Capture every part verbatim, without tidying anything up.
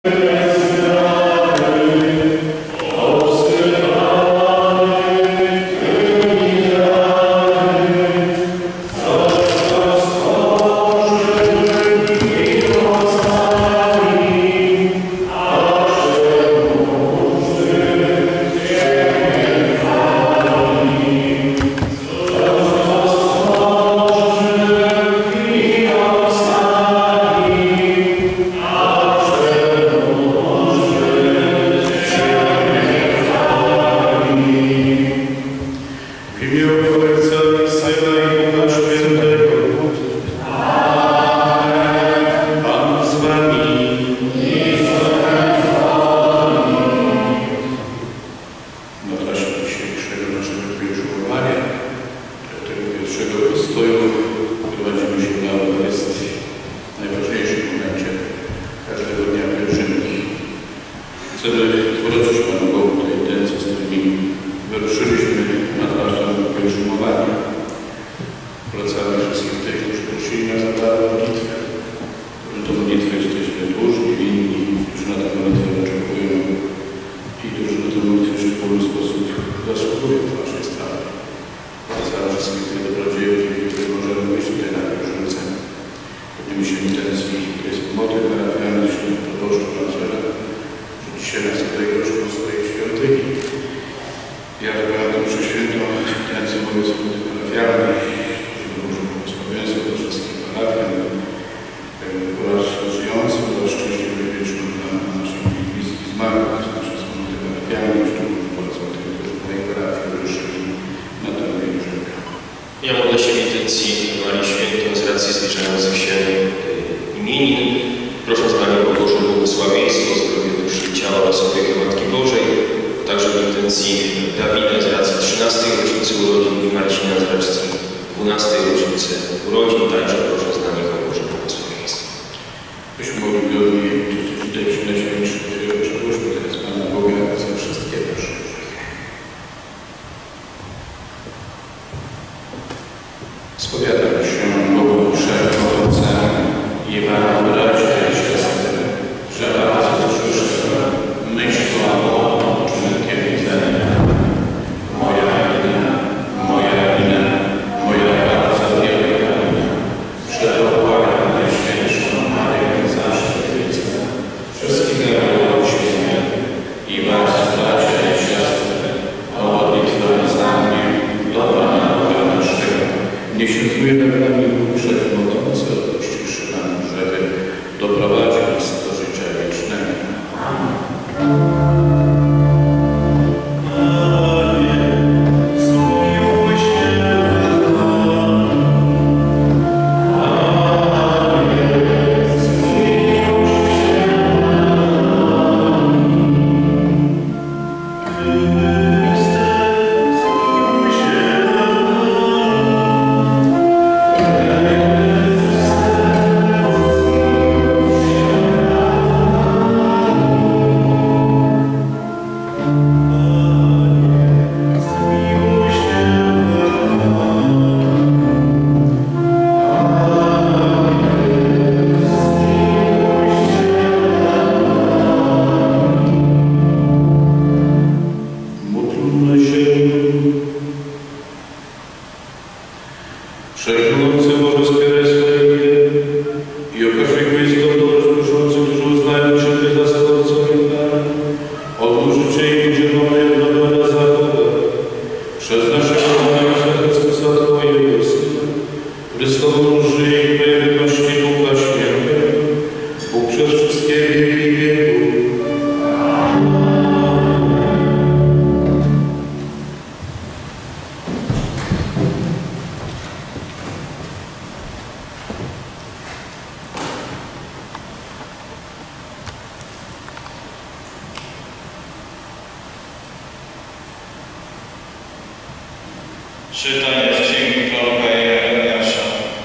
Czytanie z księgi proroka Jeremiasza.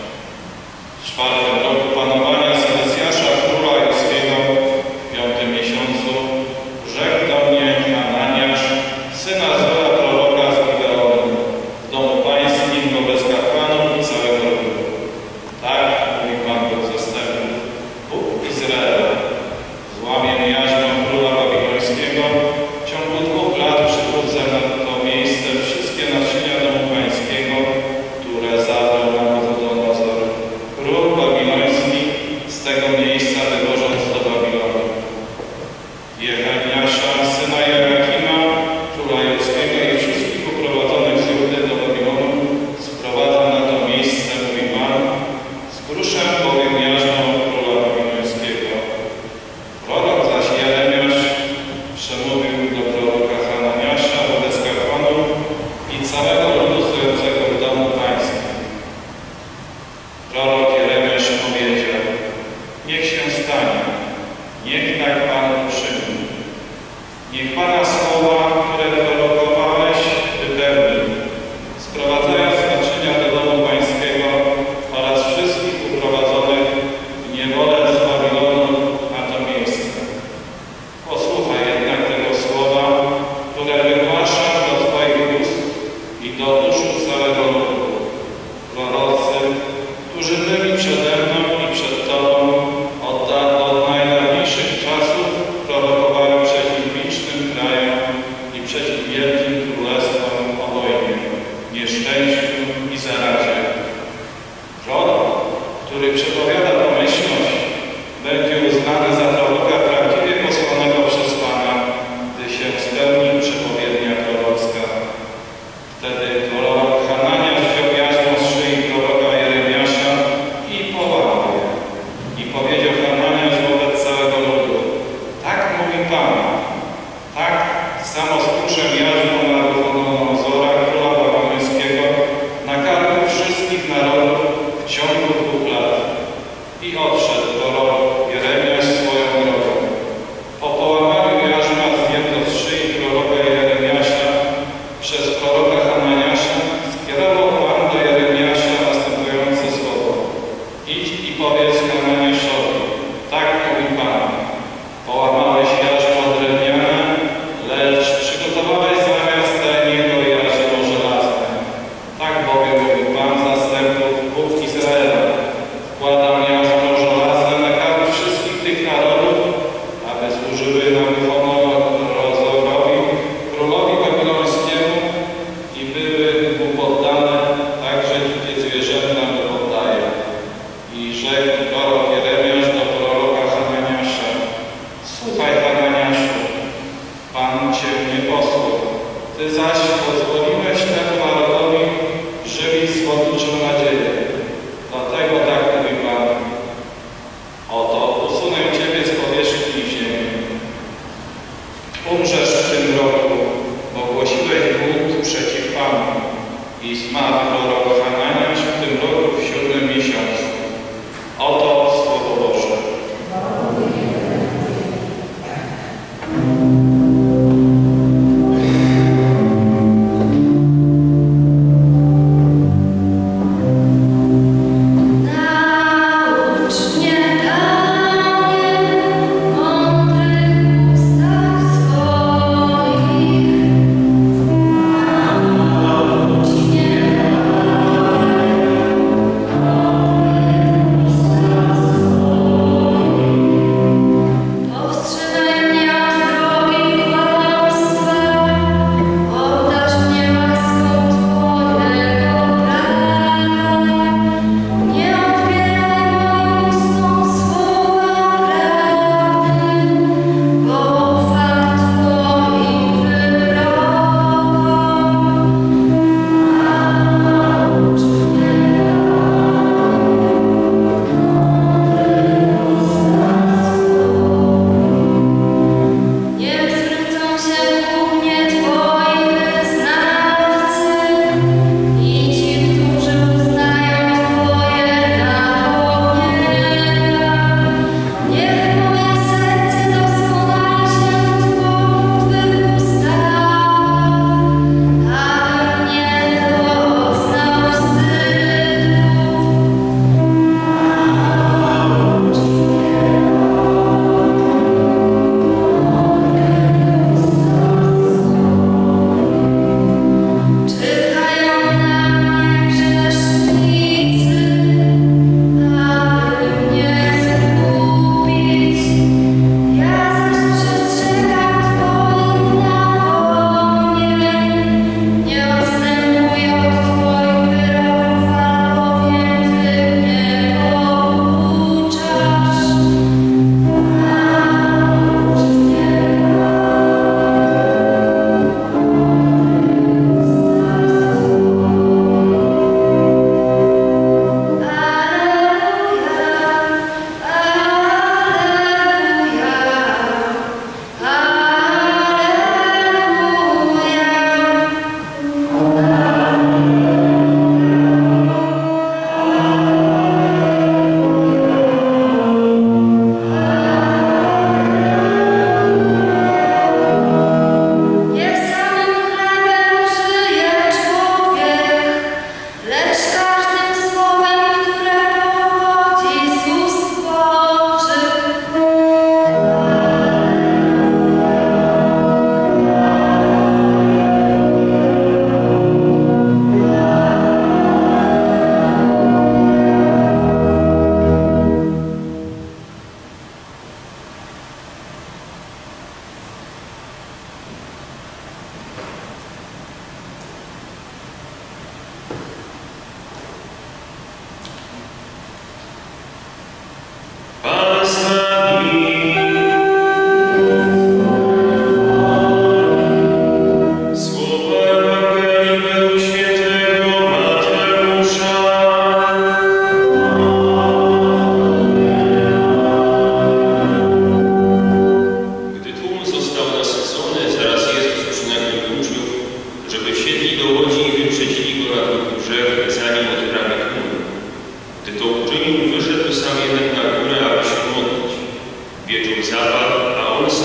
W czwartym roku panowania Sedecjasza, króla judzkiego, w piątym miesiącu, rzekł do mnie Hananiasz, syna Azora, proroka z Gibeonu, w domu pańskim, wobec kapłanów i całego ludu. Tak mówi Pan Bóg zastępów, Bóg Izraela, złamię ja Niech Pana słowa, które prorokowałeś, wypełni, sprowadzając naczynia do domu Pańskiego oraz wszystkich uprowadzonych w niewolę z Babilonu na to miejsce. Posłuchaj jednak tego słowa, które wygłaszam do Twoich ust i do uszu całego ludu. Prorocy, którzy byli przede mną i przed Tobą od, od najdawniejszych czasów, prorokowali przeciw licznym krajom i przeciw wielkim królestwom o wojnie, nieszczęściu i zarazie. Prorok, który przepowiada pomyślność, będzie uznany za proroka prawdziwie posłanego przez Pana, gdy się spełni przepowiednia prorocka. Wtedy prorok Hananiasz wziął jarzmo z szyi proroka Jeremiasza i połamał je. I powiedział Hananiasz wobec całego ludu: tak mówi Pan, tak samo skruszę jarzmo Nabuchodonozora, króla babilońskiego, na karku wszystkich narodów w ciągu dwóch lat. I odszedł prorok Jeremiasz swoją drogą. Po połamaniu jarzma zdjęto z szyi proroka Jeremiasza przez proroka Hananiasza skierował Pan do Jeremiasza następujące słowo: idź i powiedz Hananiaszowi, tak mówi Pan, połamałeś jarzmo drewniane, lecz przygotowałeś zamiast niego jarzmo żelazne. Tak bowiem mówi Pan zastępów, Bóg Izraela, wkładam jarzmo żelazne na kark wszystkich tych narodów, aby służyły Nabuchodonozorowi, królowi babilońskiemu, i były mu poddane, także dzikie zwierzęta mu poddaje. I rzekł prorok Jeremiasz do proroka Hananiasza: słuchaj, Hananiaszu, Pan Cię nie posłał, Ty zaś pozwoliłeś temu narodowi żywić słodyczą nadzieję. Dlatego tak mówi Pan: oto usunę Ciebie z powierzchni ziemi. Umrzesz w tym roku, bo głosiłeś bunt przeciw Panu. I zmarł prorok Hananiasz w tym roku w siódmym miesiącu. Oto Słowo Boże. Naucz mnie, Panie, mądrych ustaw swoich. Naucz mnie, Panie,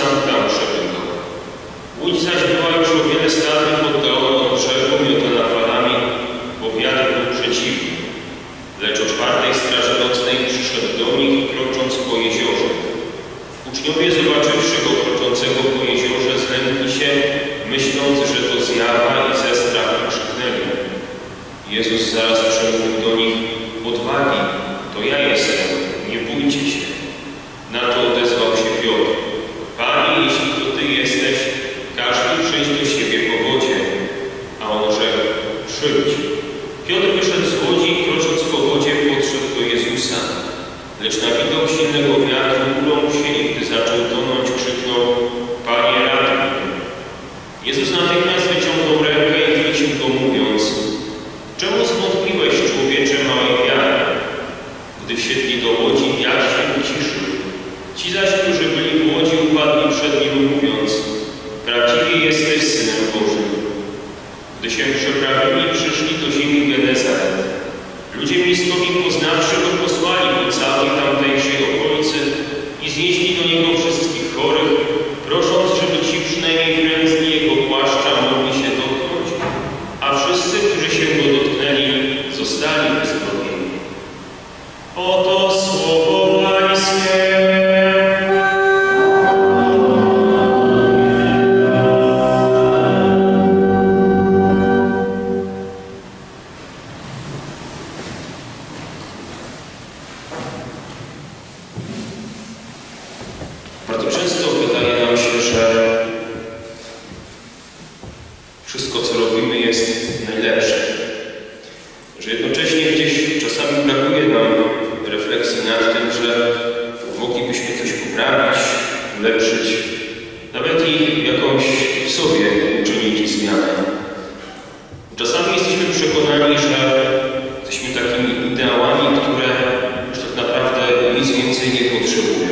sam tam przepłynął. Łódź zaś była już o wiele statek oddalona od brzegu, miotana falami, bo wiatr był przeciwny. Lecz o czwartej straży nocnej przyszedł do nich, krocząc po jeziorze. Uczniowie, zobaczywszy go kroczącego po jeziorze, zlękli się, myśląc, że to zjawa, i ze strachu krzyknęli. Jezus zaraz przemówił do nich: odwagi, to ja jestem, nie bójcie się. Na to odezwał się Piotr: Panie, jeśli to Ty jesteś, każ mi przyjść do siebie po wodzie. A on rzekł: przyjdź. Piotr wyszedł z łodzi i krocząc po wodzie podszedł do Jezusa. Lecz na widok silnego wiatru ulął się i gdy zaczął tonąć, krzyknął: Panie, ratuj mnie. Jezus natychmiast wyciągnął rękę i chwycił go, mówiąc: czemu zwątpiłeś, człowiecze małej wiary? Gdy wsiedli do łodzi, wiatr się uciszył. Ci zaś, którzy byli w łodzi, upadli przed nim, mówiąc: prawdziwie jesteś Synem Bożym. Gdy się przeprawili, przyszli do ziemi Genezaret. Ludzie miejscowi, poznawszy go, posłali do całej tamtejszej okolicy i znieśli do niego wszystkich chorych, prosząc, żeby ci przynajmniej frędzli jego płaszcza mogli się dotknąć, a wszyscy, którzy się go dotknęli, zostali wyzdrowieni. Oto słowo Pańskie. Bardzo często wydaje nam się, że wszystko, co robimy, jest najlepsze. Że jednocześnie gdzieś czasami brakuje nam refleksji nad tym, że moglibyśmy coś poprawić, ulepszyć, nawet i jakąś w sobie uczynić zmianę. Czasami jesteśmy przekonani, że jesteśmy takimi ideałami, które już tak naprawdę nic więcej nie potrzebują.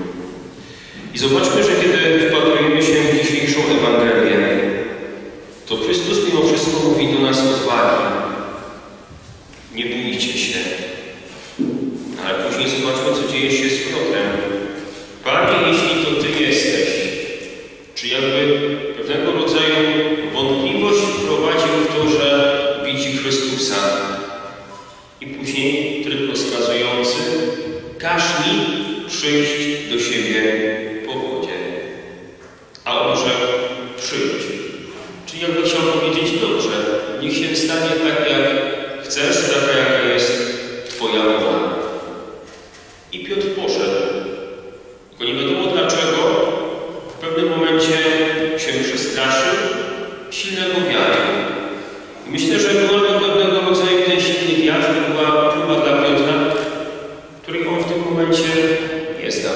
I zobaczmy, że kiedy wpatrujemy się w dzisiejszą Ewangelię, to Chrystus mimo wszystko mówi do nas: odwagi, nie bójcie się. Ale później zobaczmy, co dzieje się z Piotrem. Panie, jeśli to Ty jesteś, czy jakby pewnego rodzaju wątpliwość wprowadził w to, że widzi Chrystusa. I później tryb rozkazujący: każ mi przyjść do siebie po wodzie. A on rzekł: przyjdź. Czyli jakby chciał powiedzieć: dobrze, niech się stanie tak, jak chcesz, taka, jaka jest Twoja wola. I Piotr poszedł. Tylko nie wiadomo dlaczego, w pewnym momencie się przestraszył silnego wiatru. I myślę, że była to pewnego rodzaju ten silny wiatr, to była próba dla Piotra, której on w tym momencie nie zdał.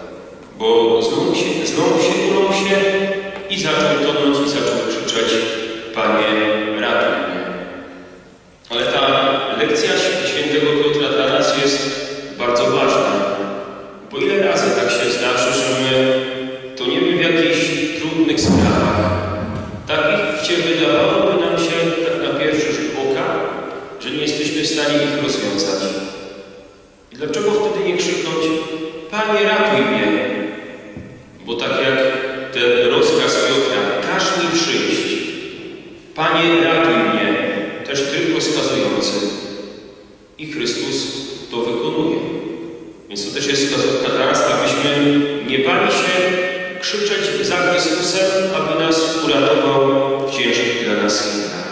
Bo znowu się, znowu się ulął się i zaczął tonąć i zaczął krzyczeć: Panie, ratuj mnie. Ale ta lekcja świętego Piotra dla nas jest bardzo ważna. Bo ile razy tak się zdarzy, że my toniemy w jakichś trudnych sprawach, takich, gdzie wydawałoby nam się tak na pierwszy rzut oka, że nie jesteśmy w stanie ich rozwiązać. I dlaczego wtedy nie krzyknąć: Panie, ratuj mnie? Bo tak jak ten rozkaz Piotra: każ mi przyjść. Panie, ratuj mnie, też tryb rozkazujący. I Chrystus to wykonuje. Więc to też jest wskazówka dla nas, abyśmy nie bali się krzyczeć za Chrystusem, aby nas uratował w ciężkich dla nas chwilach.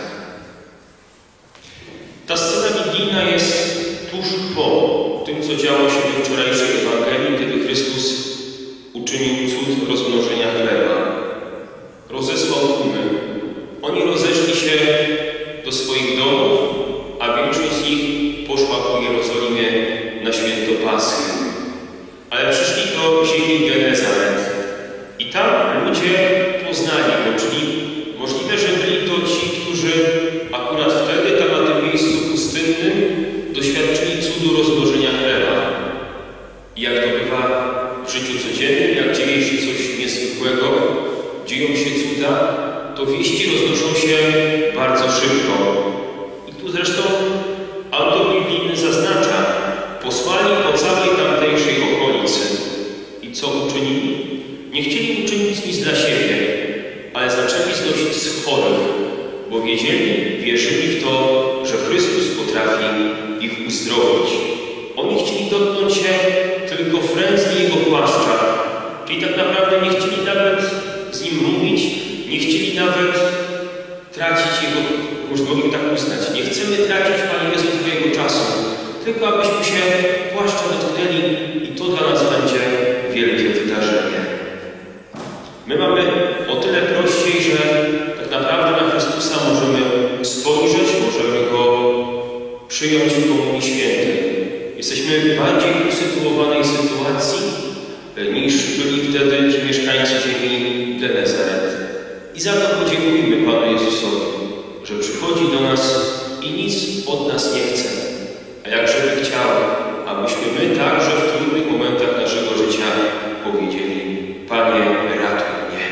Ta scena biblijna jest tuż po tym, co działo się we wczorajszej Ewangelii, kiedy Chrystus uczynił cud rozmnożenia chleba. Rozesłał tłumy. Oni rozeszli się do swoich domów, a większość z nich poszła po Jerozolimie na święto Paschy. Ale przyszli do ziemi Genezaret. I tam ludzie poznali go, czyli możliwe, że byli to ci, którzy akurat wtedy tam na tym miejscu pustynnym doświadczyli cudu rozmnożenia chleba. I jak to bywa w życiu codziennym, jak dzieje się coś niezwykłego, dzieją się cuda, to wieści roznoszą się bardzo szybko. I tu zresztą autor biblijny zaznacza: posłali po całej tamtejszej okolicy. I co uczynili? Nie chcieli uczynić czynić nic dla siebie, ale zaczęli znosić z chorych, bo wiedzieli, wierzyli w to, że Chrystus potrafi ich uzdrowić. Oni chcieli dotknąć się tylko frędzli Jego płaszcza i tak naprawdę nie chcieli nawet z Nim mówić, nie chcieli nawet tracić Jego, można by tak uznać, nie chcemy tracić, Panie Jezu, Twojego czasu, tylko abyśmy się płaszcza dotknęli i to dla nas będzie wielkie wydarzenie. My mamy o tyle prościej, że tak naprawdę na Chrystusa możemy spojrzeć, możemy Go przyjąć w Komunii Świętej. Jesteśmy bardziej w usytuowanej sytuacji niż byli wtedy ci mieszkańcy ziemi Genezaret. I za to podziękujmy Panu Jezusowi, że przychodzi do nas i nic od nas nie chce. A jakżeby chciał, abyśmy my także w trudnych momentach naszego życia powiedzieli: Panie, ratuj mnie.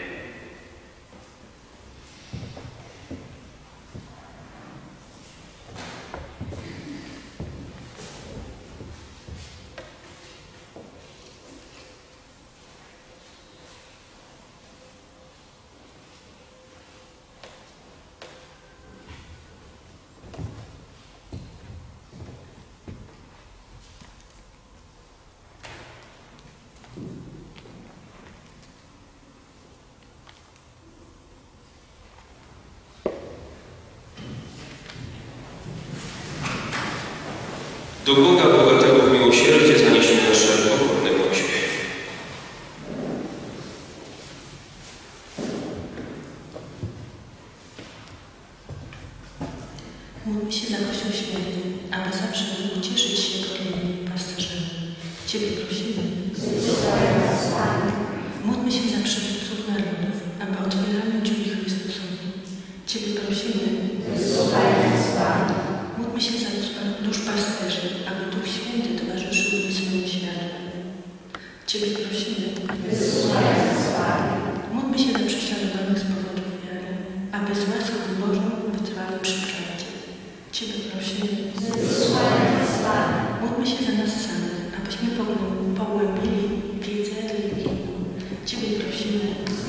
Do Boga bogatego w miłosierdzie zanieśmy nasze pokorne prośby. Módlmy się za Kościół Święty, aby zawsze mógł cieszyć się godnymi pasterzami. Ciebie prosimy. Módlmy się za przywódców narodów, aby otwierali drzwi Chrystusowi. Ciebie prosimy. Módlmy się za duszpasterzy, aby Duch Święty towarzyszył im swoim światłem. Ciebie prosimy. Módlmy się za prześladowanych z powodu wiary, aby z łaską Bożą wytrwali przy prawdzie. Ciebie prosimy. Módlmy się za nas samych, abyśmy pogłębili wiedzę religijną. Ciebie prosimy.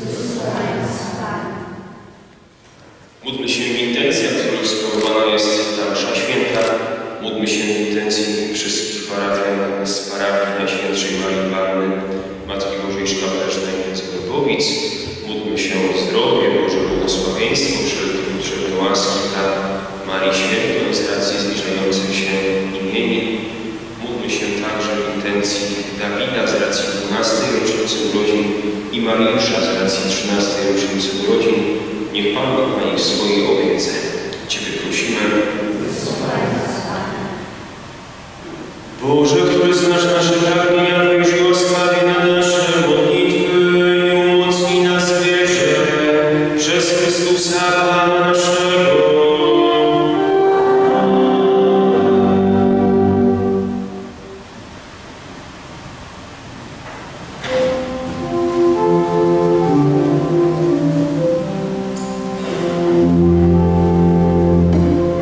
Módlmy się w intencjach, w których sprawowana jest ta msza święta. Módlmy się w intencji wszystkich parafian z parafii Najświętszej Marii Panny, Matki Bożej Szlachetnej z Głogowic. Módlmy się o zdrowie, Boże błogosławieństwo, wszelkie potrzebne łaski dla Marii Świętej z racji zbliżających się imieni. Módlmy się także w intencji Dawida z racji dwunastej rocznicy urodzin i Mariusza z racji trzynastej rocznicy urodzin. Niech Pan Bóg ma ich w swojej opiece. Ciebie prosimy. Boże, który znasz nasze pragnienia, wyjrzyj łaskawie na nasze modlitwy i umocnij nas w wierze przez Chrystusa Pana naszego.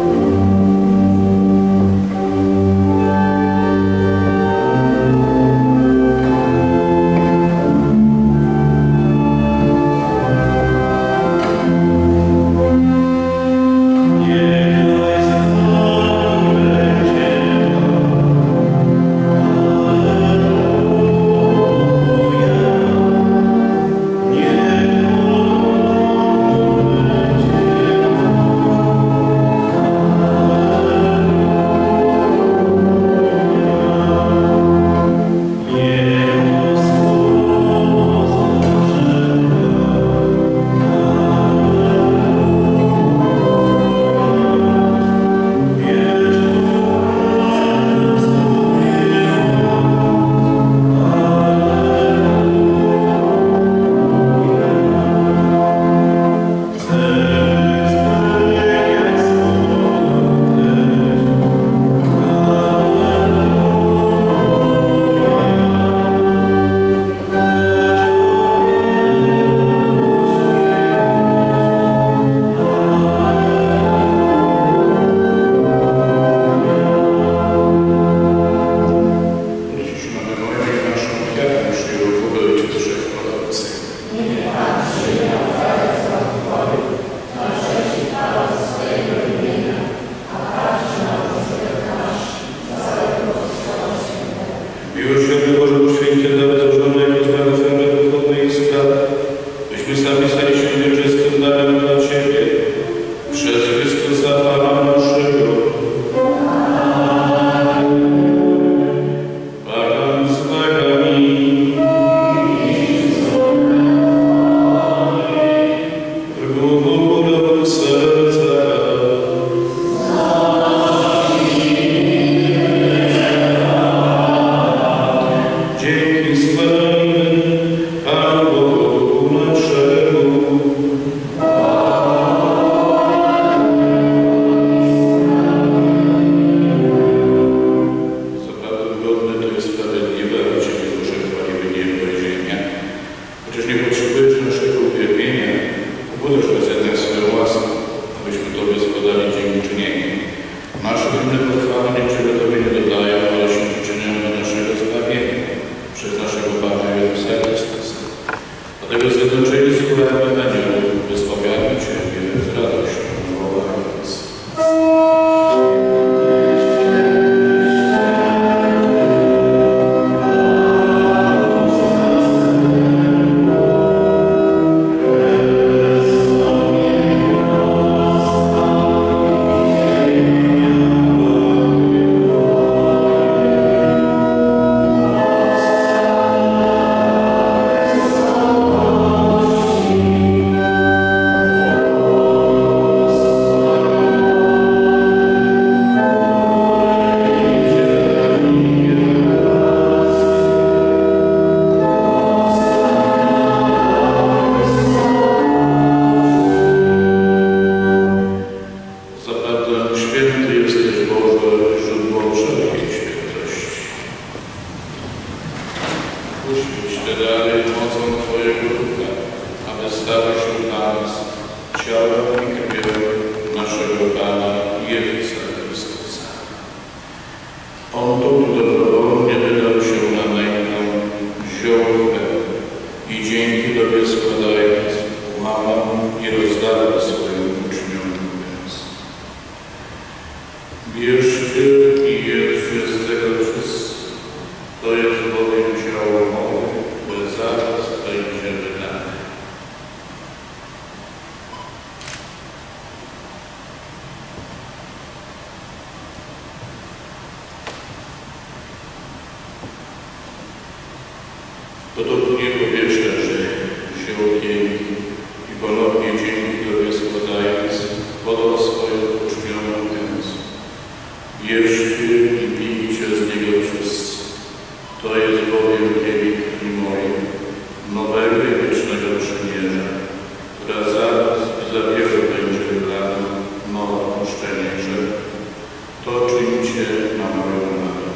Thank Podobnie powietrze, że się ogieni i ponownie dzięki Tobie składając, podał swoją uczniom mówiąc: Bierzcie i pijcie z niego wszyscy. To jest bowiem kielich krwi mojej, nowego i wiecznego przymierza, która zaraz i za wiele będzie wylana na odpuszczenie grzechów. To czyńcie na moją pamiątkę.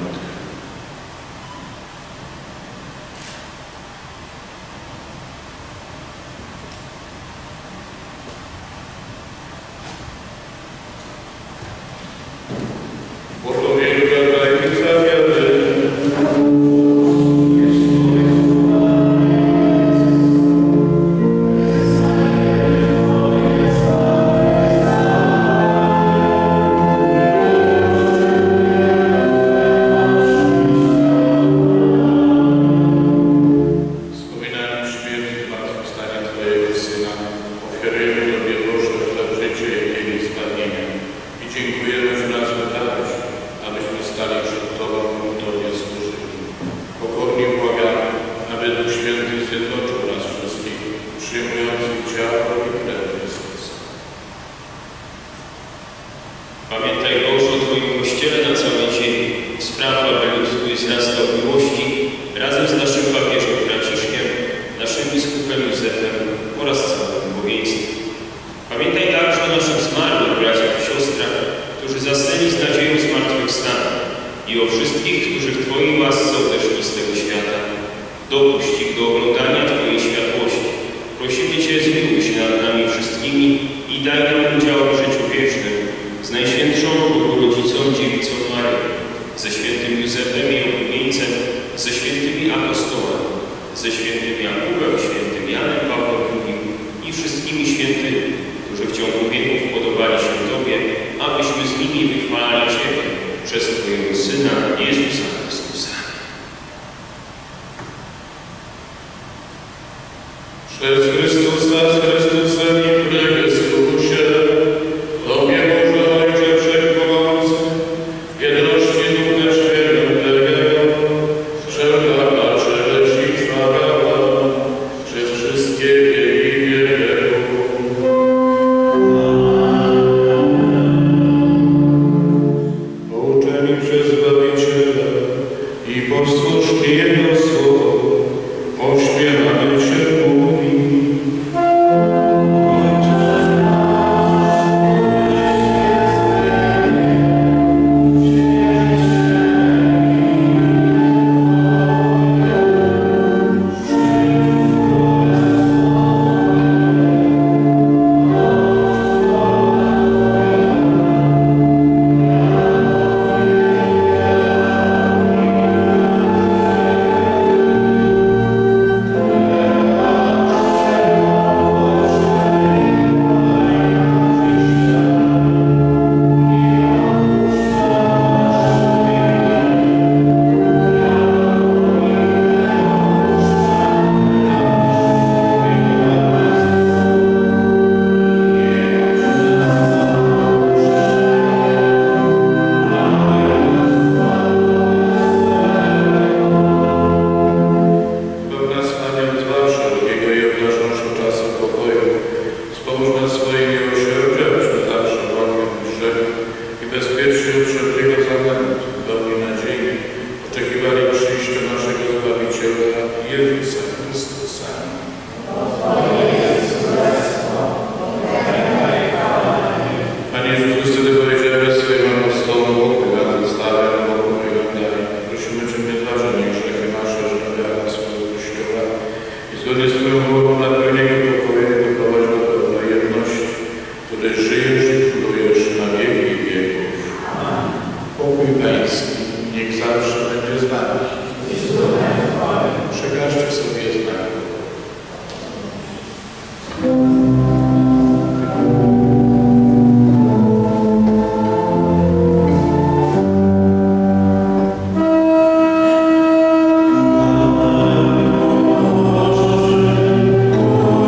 Pamiętaj Boże o Twoim Kościele na całej ziemi. Spraw, aby lud Twój wzrastał w miłości razem z naszym papieżem Franciszkiem, naszym biskupem Józefem oraz całym bogieństwem. Pamiętaj także o naszych zmarłych braciach i siostrach, którzy zasnęli z nadzieją zmartwychwstania i o wszystkich, którzy w Twojej łasce odeszli z tego świata. Dopuść ich do oglądania Twojej światłości. Prosimy Cię, zmiłuj się nad nami wszystkimi i daj nam udział w życiu wiecznym z Najświętszą Bogorodzicą Dziewicą Maryją, ze świętym Józefem i oblubieńcem, ze świętymi apostołami, ze świętym Jakubem, świętym Janem Pawłem drugim i wszystkimi świętymi, którzy w ciągu wieków podobali się Tobie, abyśmy z nimi wychwalali Ciebie przez Twojego Syna Jezusa Chrystusa. Przez Chrystusa, z Chrystusem i w Chrystusie, Tobie Boże Ojcze Wszechmogący, w jedności Ducha Świętego, wszelka cześć i chwała, przez wszystkie wieki wieków. Pouczeni przez Zbawiciela i posłusznie Jego słowo, ośmiewamy Cię mówi. swoją wolą napełnieniu pokoju doprowadź do pełnej jedności, której żyjesz i królujesz na wieki wieków. Pokój Pański niech zawsze będzie z nami. Przekażcie sobie znak. Amen.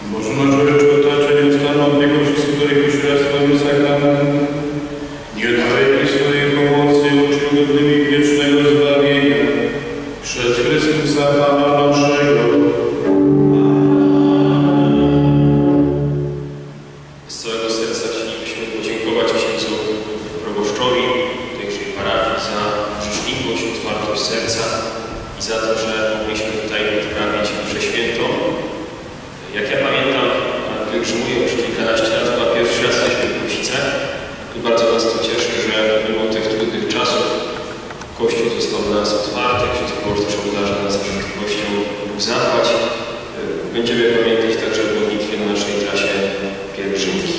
Można człowiek otaczać ustaną odbiegłości swojego świadectwem sakramentem. Nie daj mi swojej pomocy uczyń godnymi wiecznego zbawienia. Przez Chrystusa Pana naszego. Z całego serca chcielibyśmy podziękować księdzu proboszczowi tejże parafii za życzliwość, otwartość serca i za to, że mogliśmy tutaj odprawić mszę świętą. Jak ja pamiętam, pielgrzymuję już kilkanaście lat, chyba pierwszy raz jesteśmy w Kosice i bardzo nas to cieszy, że mimo tych trudnych czasów Kościół został dla nas otwarty, ksiądz proboszcz obdarza nas życzliwością Bóg zapłać. Będziemy pamiętać także w modlitwie na naszej trasie pielgrzymki.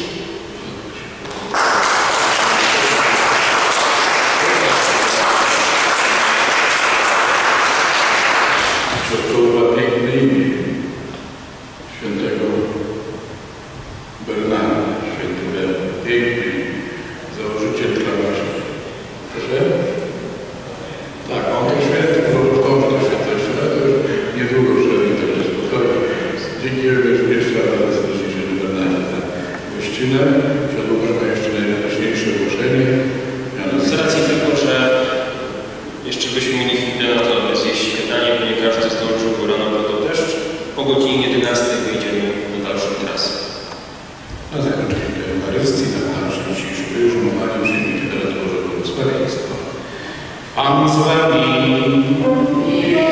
Kościoła piękne imię świętego Bernarda, święty Bernard, piękny założyciel klawaszy. Proszę? Tak, on to święty, proboszczowy to świętości, ale to już niedługo przejdzie, także spokojnie. Dzięki jeszcze raz serdecznie święty Bernardzie za gościnę. Ksiądz ma jeszcze najważniejsze ogłoszenie. Z racji tylko, że jeszcze byśmy mieli chwilę na to, aby zjeść śniadanie, bo nie każdy zdążył, bo rano padał deszcz. Po godzinie jedenastej wyjdziemy na dalszą trasę. Na zakończenie tej Eucharystii, na naszym dzisiejszym wyżumowaniu przyjmijcie teraz Boże błogosławieństwo. Pan z wami.